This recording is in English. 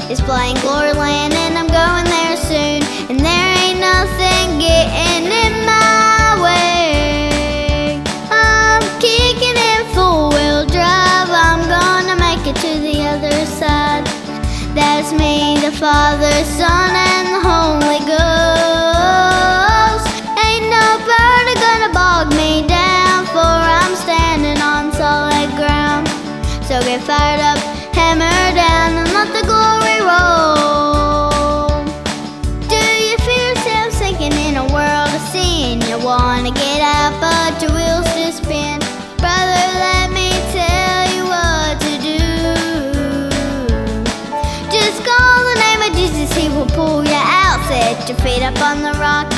is playing Glory Land, and I'm going there soon, and there ain't nothing getting in my way. I'm kicking in full-wheel drive, I'm gonna make it to the other side. That's me, the Father, Son, and the Holy Ghost. Ain't nobody gonna bog me down, for I'm standing on solid ground. So get fired up, hammer down, and let the glory roll. Do you feel yourself sinking in a world of sin? You wanna get out, but your wheels just spin. Brother, let me tell you what to do. Just call the name of Jesus, He will pull you out. Set your feet up on the rock